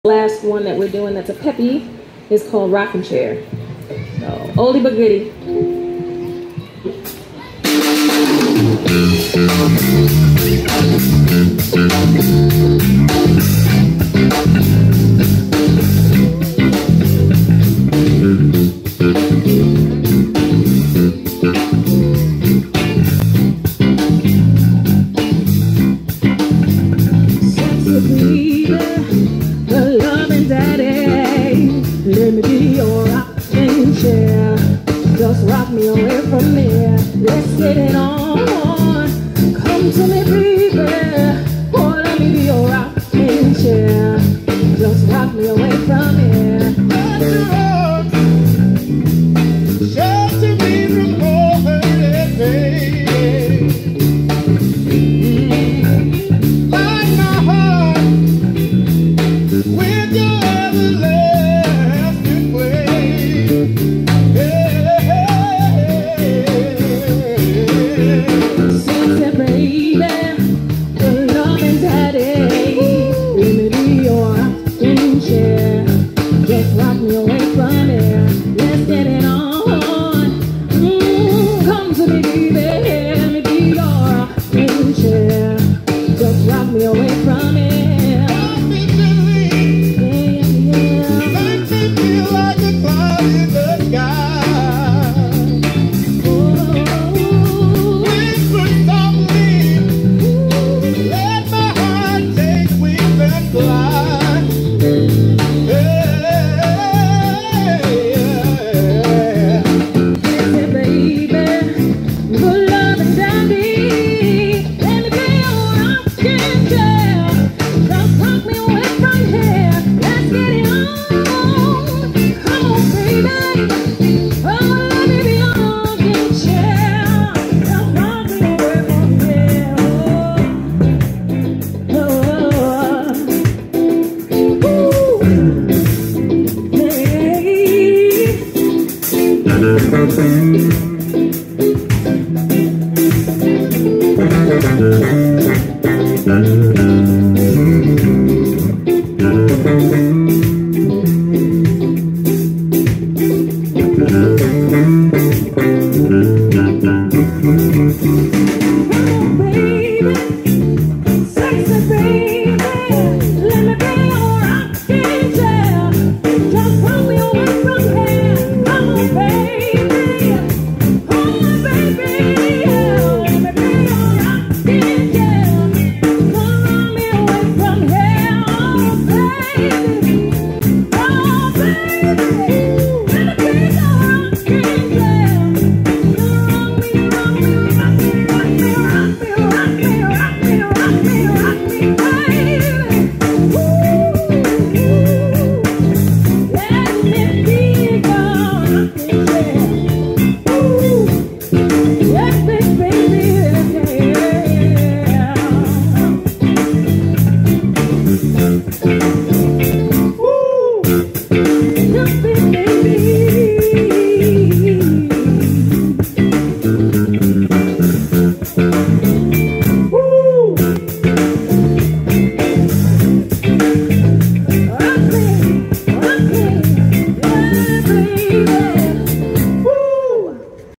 Last one that we're doing that's a peppy is called Rocking Chair. So, oldie but goodie. Let me be your rocking chair. Just rock me away from there. Let's get it on. Come to me, baby. Oh, let me be your rocking chair. Just rock me away from here. Shelter me from all hurt pain. Like my heart with your everlasting just rock me away from here. Let's get it on. Come to me, baby. Let me be your rocking chair. Just rock me away from here. Rock me gently. Yeah. Make me feel like a cloud in the sky. Oh, whisper softly. Let my heart take wings and fly.